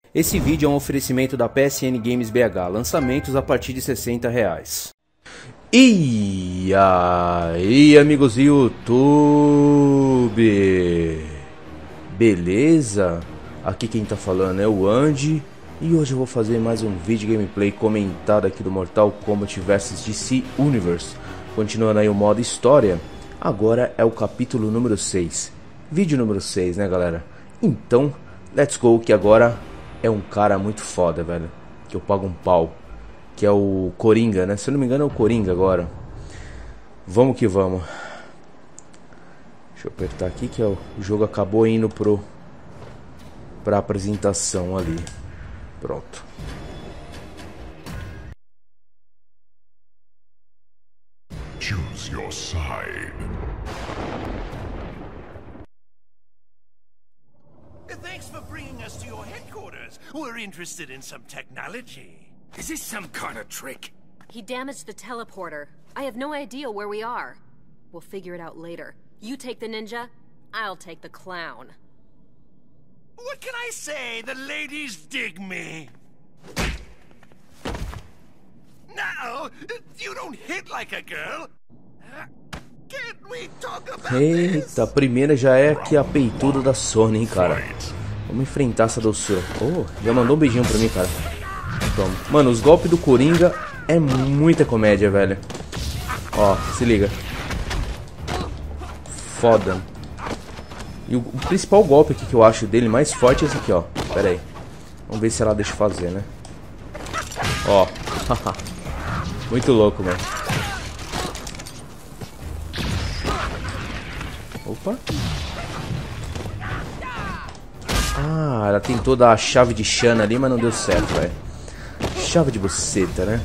Esse vídeo é um oferecimento da PSN Games BH, lançamentos a partir de R$60. E aí, amigos do YouTube, beleza? Aqui quem tá falando é o Andy, e hoje eu vou fazer mais um vídeo gameplay comentado aqui do Mortal Kombat vs DC Universe. Continuando aí o modo história, agora é o capítulo número 6, vídeo número 6, né galera? Então, let's go, que agora é um cara muito foda, velho, que eu pago um pau, que é o Coringa, né? Se eu não me engano é o Coringa agora. Vamos que vamos. Deixa eu apertar aqui que o jogo acabou indo pra apresentação ali. Pronto. Choose your side. Thanks for bringing us to your headquarters. We're interested in some technology. Is this some kind of trick? He damaged the teleporter. I have no idea where we are. We'll figure it out later. You take the ninja, I'll take the clown. What can I say? The ladies dig me. No, you don't hit like a girl. Can't we talk about this? Eita, a primeira já é aqui a peituda da Sony, hein, cara. Vamos enfrentar essa doçura. Oh, já mandou um beijinho pra mim, cara. Toma. Mano, os golpes do Coringa é muita comédia, velho. Ó, se liga. Foda. E o principal golpe aqui que eu acho dele mais forte é esse aqui, ó. Pera aí. Vamos ver se ela deixa fazer, né? Ó. Muito louco, mano. Opa. Ah, ela tentou dar a chave de Shana ali, mas não deu certo, velho. Chave de buceta, né?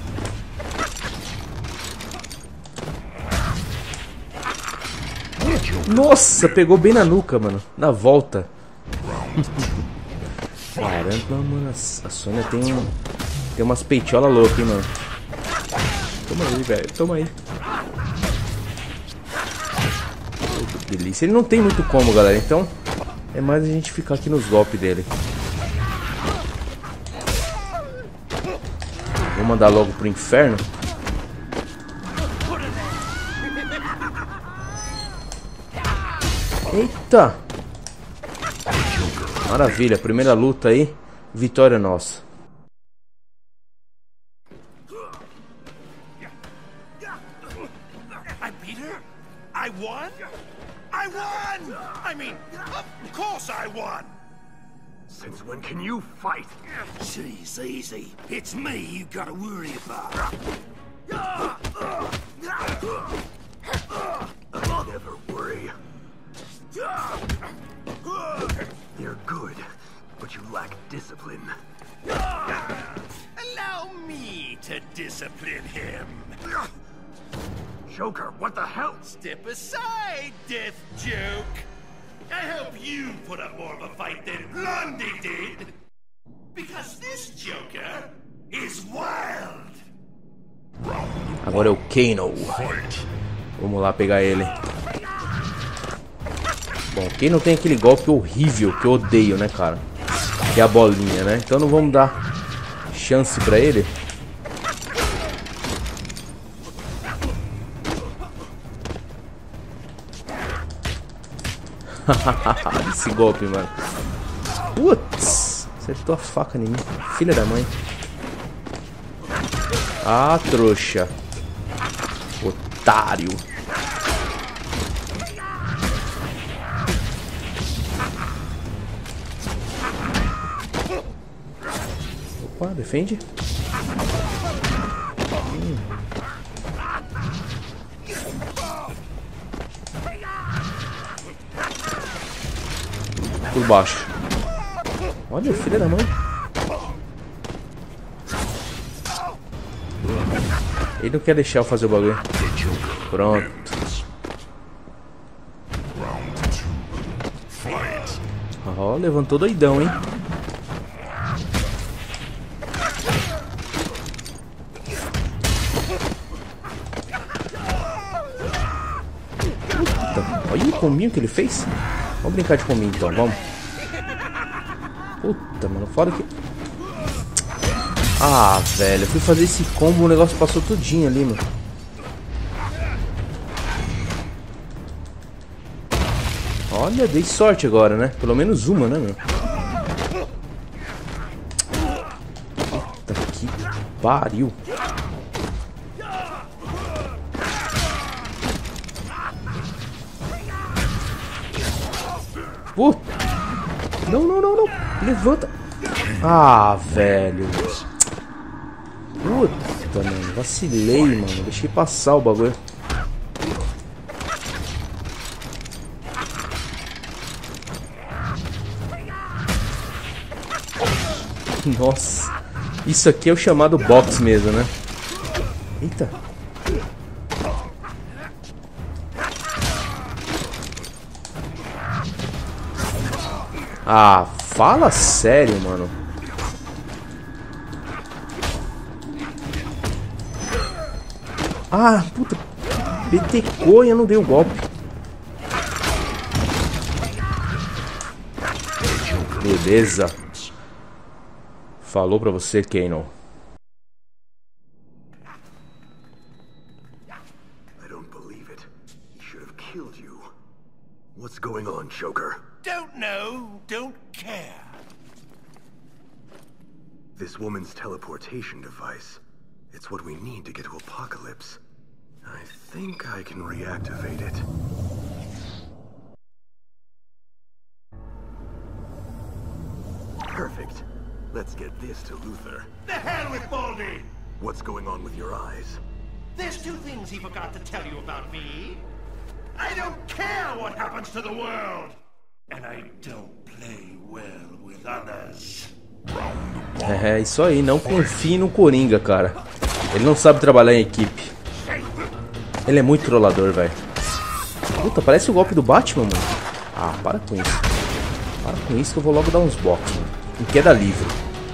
Nossa, pegou bem na nuca, mano. Na volta. Caramba, mano. A Sônia tem umas peitiolas loucas, hein, mano. Toma aí, velho. Toma aí. Que delícia. Ele não tem muito como, galera. Então, é mais a gente ficar aqui nos golpes dele. Vou mandar logo pro inferno. Eita! Maravilha, primeira luta aí. Vitória nossa. I beat her? I won? I won! I mean, of course I won! Since when can you fight? Jeez, easy. It's me you gotta worry about. Never worry. You're good, but you lack discipline. Allow me to discipline him. Joker, what the hell? Step aside, Death Joke. I hope you put up more of a fight than Blondie did. Because this Joker is wild. Agora é o Kano. Vamos lá pegar ele. Bom, quem não tem aquele golpe horrível que eu odeio, né, cara? Que é a bolinha, né? Então não vamos dar chance pra ele. Esse golpe, mano. Putz, acertou a faca em mim. Filha da mãe. Ah, trouxa. Otário. Opa, defende. Por baixo. Olha, filha da mãe. Ele não quer deixar eu fazer o bagulho. Pronto. Ó, levantou doidão, hein? Olha o combinho que ele fez. Vamos brincar de combinho então, vamos. Puta, mano, foda que... Ah, velho, eu fui fazer esse combo, o negócio passou tudinho ali, mano. Olha, dei sorte agora, né? Pelo menos uma, né, meu? Puta que pariu. Puta. Não, não, não, não. Levanta. Ah, velho. Puta, mano. Vacilei, mano. Deixei passar o bagulho. Nossa. Isso aqui é o chamado box mesmo, né? Eita. Ah, fala sério, mano. Ah, puta. Petecou e eu não dei o golpe. Beleza. Falou pra você, Kano. I don't believe it. He should have killed you. What's going on, Joker? Don't know, don't care. This woman's teleportation device. It's what we need to get to Apocalypse. I think I can reactivate it. Perfect. Let's get this to Luther. The hell with Baldy! What's going on with your eyes? There's two things he forgot to tell you about me. I don't care what happens to the world. And I don't play well with others. É isso aí, não confie no Coringa, cara. Ele não sabe trabalhar em equipe. Ele é muito trollador, velho. Puta, parece o golpe do Batman, mano. Ah, para com isso. Para com isso que eu vou logo dar uns box, mano. Em queda livre.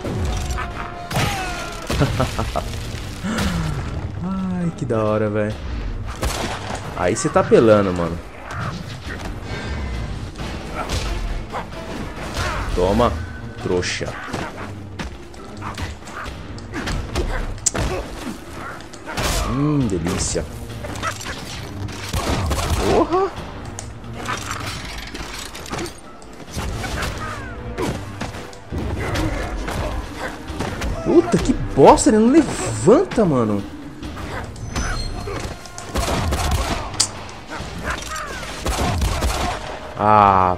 Ai, que da hora, velho. Aí você tá pelando, mano. Toma, trouxa. Delícia. Porra! Puta, que bosta, ele não levanta, mano. Ah.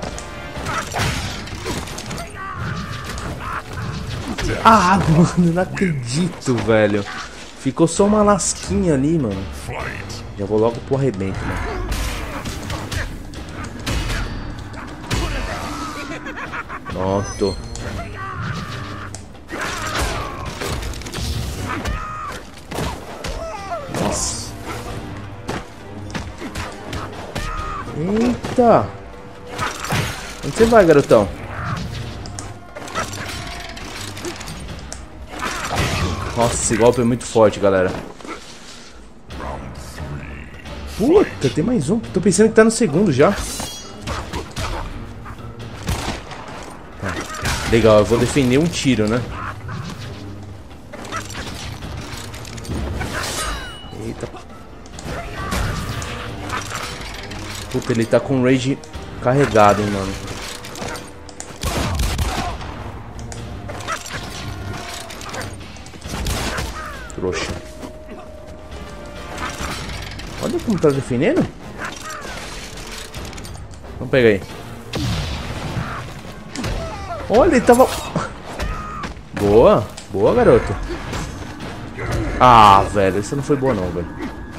Ah, mano, não acredito, velho. Ficou só uma lasquinha ali, mano. Já vou logo pro arrebento, mano. Pronto. Nossa. Eita. Onde você vai, garotão? Nossa, esse golpe é muito forte, galera. Puta, tem mais um. Tô pensando que tá no segundo já. Legal, eu vou defender um tiro, né? Eita. Puta, ele tá com o rage carregado, hein, mano. Trouxa. Olha como tá defendendo. Vamos pegar aí. Olha, ele tava... Boa. Boa, garoto. Ah, velho. Essa não foi boa não, velho.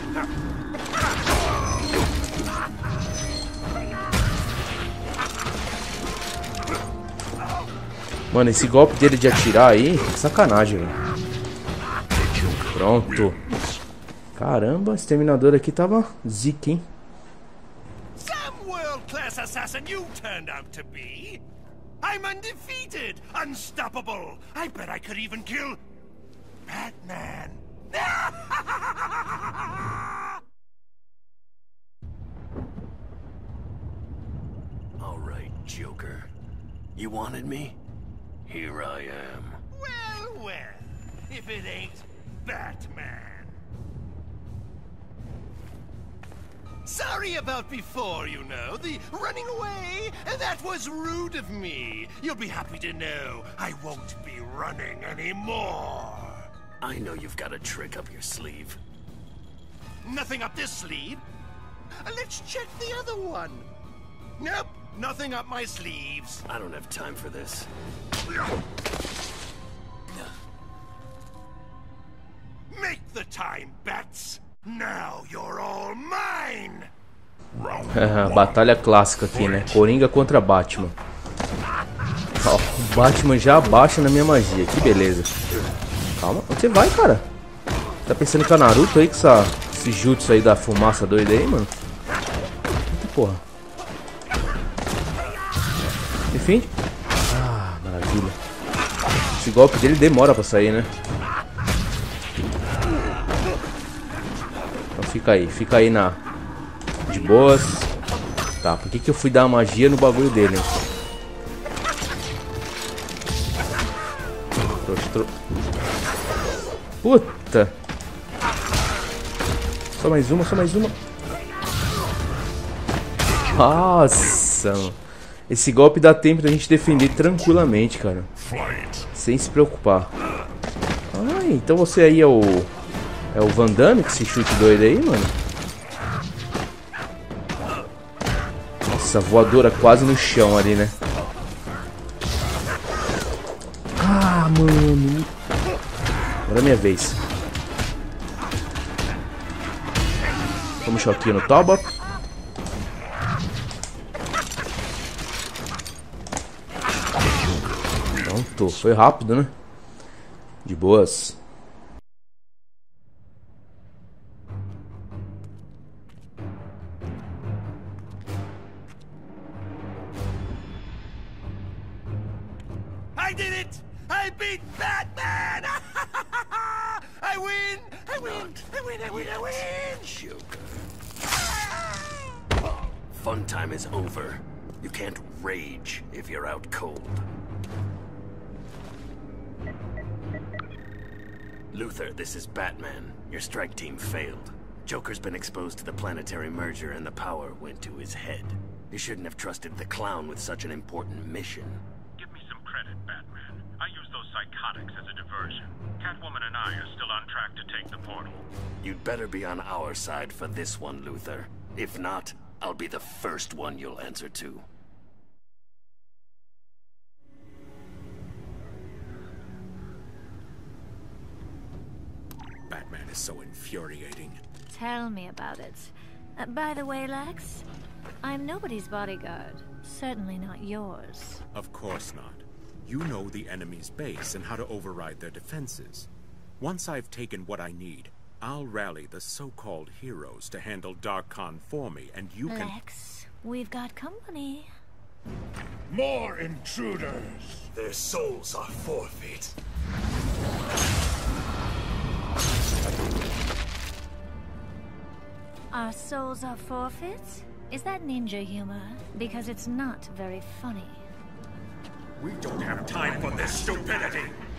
Mano, esse golpe dele de atirar aí, sacanagem, velho. Pronto. Caramba, esse Exterminador aqui tava zica, hein? Some world-class assassin you turned out to be. I'm undefeated, unstoppable. I bet I could even kill Batman. All right, Joker. You wanted me? Here I am. Well, well. if it ain't Batman. Sorry about before, you know. The running away, that was rude of me. You'll be happy to know I won't be running anymore. I know you've got a trick up your sleeve. Nothing up this sleeve. Let's check the other one. Nope, nothing up my sleeves. I don't have time for this. Make the time, Bats. Now you're all mine. Batalha clássica aqui, né? Coringa contra Batman. Ó, o Batman já abaixa na minha magia. Que beleza. Calma, onde você vai, cara? Tá pensando que é o Naruto aí, com esse jutsu aí da fumaça doida aí, mano? Eita porra. Enfim. Ah, maravilha. Esse golpe dele demora pra sair, né? Então fica aí na... de boas. Tá, por que eu fui dar magia no bagulho dele, hein? Puta! Só mais uma, só mais uma. Nossa, mano. Esse golpe dá tempo da gente defender tranquilamente, cara. Sem se preocupar. Ah, então você aí é o... é o Van Damme com esse chute doido aí, mano? Nossa, voadora quase no chão ali, né? Ah, mano. Agora é minha vez. Vamos choquinho no Toba. Pronto, foi rápido, né? De boas. I did it! I beat Batman! I win! I win! I win! I win! I win! Joker. Fun time is over. You can't rage if you're out cold. Luthor, this is Batman. Your strike team failed. Joker's been exposed to the planetary merger and the power went to his head. You shouldn't have trusted the clown with such an important mission. Give me some credit, Batman. I used those psychotics as a diversion. Catwoman and I are still on track to take the portal. You'd better be on our side for this one, Luthor. If not, I'll be the first one you'll answer to. Batman is so infuriating. Tell me about it. By the way, Lex, I'm nobody's bodyguard. Certainly not yours. Of course not. You know the enemy's base and how to override their defenses. Once I've taken what I need, I'll rally the so-called heroes to handle Darkon for me, and you can... Lex, we've got company. More intruders! Their souls are forfeit. Our souls are forfeit? Is that ninja humor? Because it's not very funny. We don't have time for this stupidity!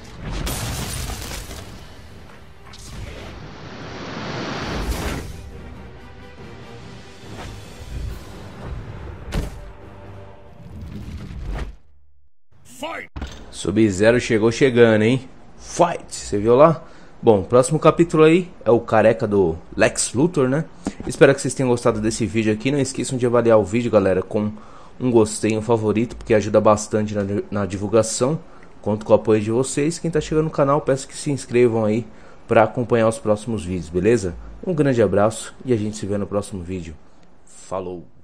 Fight! Sub-Zero chegou chegando, hein? Fight! Você viu lá? Bom, próximo capítulo aí é o careca do Lex Luthor, né? Espero que vocês tenham gostado desse vídeo aqui. Não esqueçam de avaliar o vídeo, galera, com um gostei, um favorito, porque ajuda bastante na divulgação. Conto com o apoio de vocês. Quem tá chegando no canal, peço que se inscrevam aí para acompanhar os próximos vídeos, beleza? Um grande abraço e a gente se vê no próximo vídeo. Falou!